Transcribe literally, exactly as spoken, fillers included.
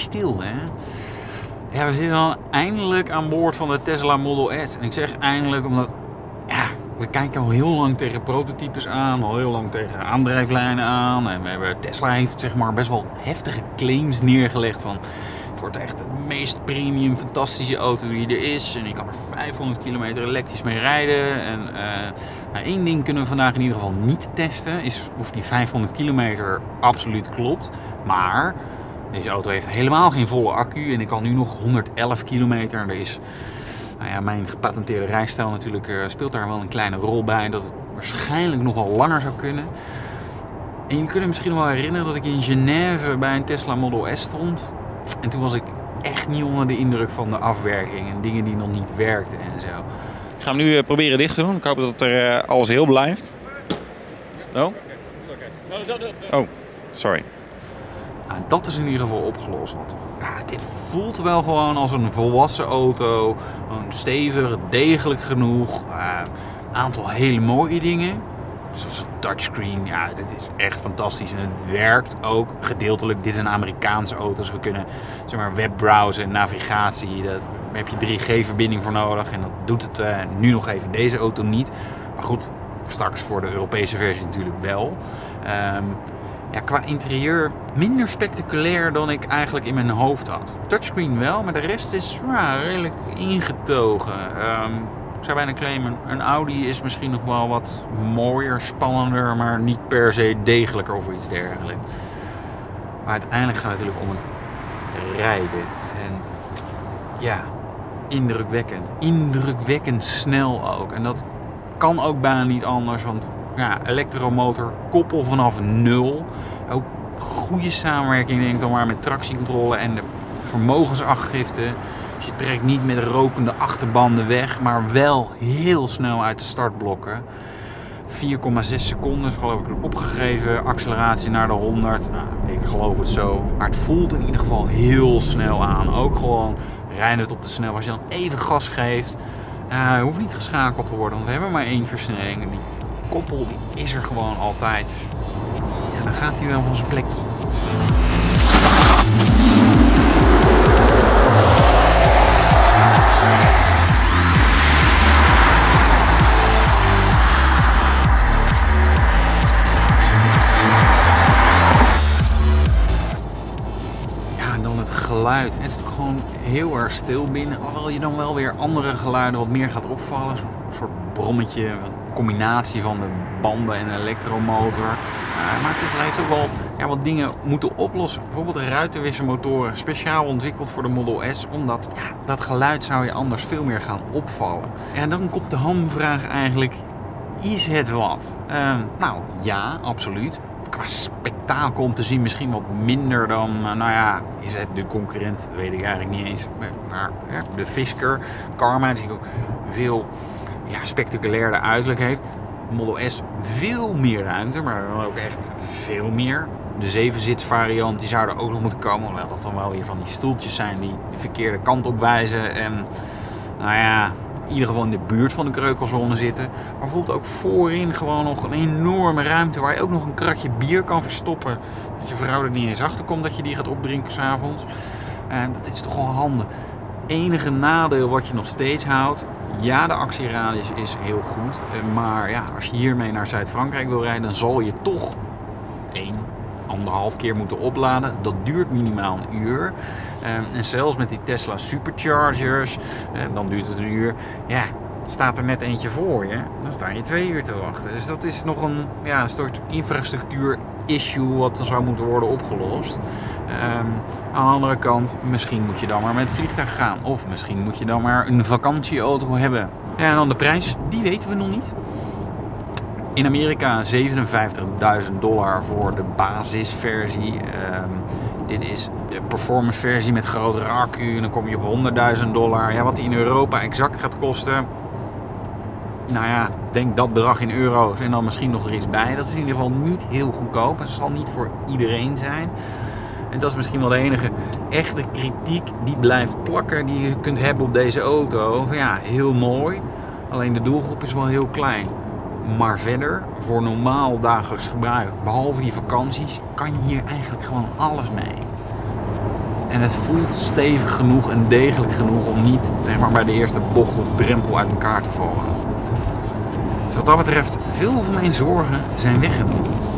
stil, hè? Ja, we zitten dan eindelijk aan boord van de Tesla Model S. En ik zeg eindelijk omdat, ja, we kijken al heel lang tegen prototypes aan, al heel lang tegen aandrijflijnen aan. En we hebben, Tesla heeft zeg maar best wel heftige claims neergelegd van, het wordt echt de meest premium, fantastische auto die er is. En je kan er vijfhonderd kilometer elektrisch mee rijden. En uh, nou, één ding kunnen we vandaag in ieder geval niet testen, is of die vijfhonderd kilometer absoluut klopt. Maar deze auto heeft helemaal geen volle accu en ik kan nu nog honderd-elf kilometer. Er is, nou ja, mijn gepatenteerde rijstijl natuurlijk uh, speelt daar wel een kleine rol bij. Dat het waarschijnlijk nog wel langer zou kunnen. En je kunt je misschien wel herinneren dat ik in Genève bij een Tesla Model S stond. En toen was ik echt niet onder de indruk van de afwerking en dingen die nog niet werkten en zo. Ik ga hem nu uh, proberen dicht te doen. Ik hoop dat er uh, alles heel blijft. No? Oh, sorry. Nou, dat is in ieder geval opgelost. Want ja, dit voelt wel gewoon als een volwassen auto. Een stevig, degelijk genoeg. Een uh, aantal hele mooie dingen. Zoals een touchscreen. Ja, dit is echt fantastisch. En het werkt ook gedeeltelijk. Dit is een Amerikaanse auto. Dus we kunnen zeg maar, webbrowsen en navigatie. Daar heb je drie G verbinding voor nodig. En dat doet het uh, nu nog even deze auto niet. Maar goed, straks voor de Europese versie natuurlijk wel. Um, Ja, qua interieur minder spectaculair dan ik eigenlijk in mijn hoofd had. Touchscreen wel, maar de rest is ja, redelijk ingetogen. Um, ik zou bijna claimen, een Audi is misschien nog wel wat mooier, spannender, maar niet per se degelijker of iets dergelijks. Maar uiteindelijk gaat het natuurlijk om het rijden. En ja, indrukwekkend. Indrukwekkend snel ook. En dat kan ook bijna niet anders, want ja, elektromotor, koppel vanaf nul. Ook goede samenwerking denk ik dan maar met tractiecontrole en de vermogensafgifte. Dus je trekt niet met rokende achterbanden weg, maar wel heel snel uit de startblokken. vier komma zes seconden geloof ik opgegeven, acceleratie naar de honderd. Nou, ik geloof het zo. Maar het voelt in ieder geval heel snel aan. Ook gewoon rijdend op de snelweg. Als je dan even gas geeft, uh, hoeft niet geschakeld te worden, want we hebben maar één versnelling. Die koppel die is er gewoon altijd. Dus ja, dan gaat hij wel van zijn plekje. Ja, en dan het geluid. Het is toch gewoon heel erg stil binnen. Alhoewel je dan wel weer andere geluiden wat meer gaat opvallen. Een soort brommetje, een combinatie van de banden en de elektromotor. Uh, maar Tesla heeft ook wel ja, wat dingen moeten oplossen. Bijvoorbeeld de ruitenwisselmotoren, speciaal ontwikkeld voor de Model S. Omdat ja, dat geluid zou je anders veel meer gaan opvallen. En dan komt de hamvraag eigenlijk, is het wat? Uh, nou ja, absoluut. Qua spektakel om te zien misschien wat minder dan, uh, nou ja, is het de concurrent? Dat weet ik eigenlijk niet eens. Maar ja, de Fisker, Karma, die ook veel ja, spectaculairder uiterlijk heeft. Model S veel meer ruimte, maar dan ook echt veel meer. De zevenzits variant die zou er ook nog moeten komen, hoewel dat dan wel weer van die stoeltjes zijn die de verkeerde kant op wijzen. En nou ja, in ieder geval in de buurt van de kreukelzone zitten. Maar bijvoorbeeld ook voorin gewoon nog een enorme ruimte waar je ook nog een kratje bier kan verstoppen. Dat je vrouw er niet eens achter komt dat je die gaat opdrinken s'avonds. En dat is toch wel handig. Enige nadeel wat je nog steeds houdt. Ja, de actieradius is heel goed. Maar ja, als je hiermee naar Zuid-Frankrijk wil rijden, dan zal je toch één, anderhalf keer moeten opladen. Dat duurt minimaal een uur. En zelfs met die Tesla Superchargers, dan duurt het een uur. Ja, staat er net eentje voor je, dan sta je twee uur te wachten. Dus dat is nog een, ja, een soort infrastructuur-issue wat dan zou moeten worden opgelost. Um, aan de andere kant, misschien moet je dan maar met het vliegtuig gaan. Of misschien moet je dan maar een vakantieauto hebben. Ja, en dan de prijs, die weten we nog niet. In Amerika zevenenvijftigduizend dollar voor de basisversie. Um, dit is de performance versie met grotere accu. En dan kom je op honderdduizend dollar. Ja, wat die in Europa exact gaat kosten. Nou ja, denk dat bedrag in euro's en dan misschien nog er iets bij. Dat is in ieder geval niet heel goedkoop. Het zal niet voor iedereen zijn. En dat is misschien wel de enige echte kritiek die blijft plakken die je kunt hebben op deze auto. Van ja, heel mooi. Alleen de doelgroep is wel heel klein. Maar verder, voor normaal dagelijks gebruik, behalve die vakanties, kan je hier eigenlijk gewoon alles mee. En het voelt stevig genoeg en degelijk genoeg om niet zeg maar, bij de eerste bocht of drempel uit elkaar te vallen. Dus wat dat betreft, veel van mijn zorgen zijn weggenomen.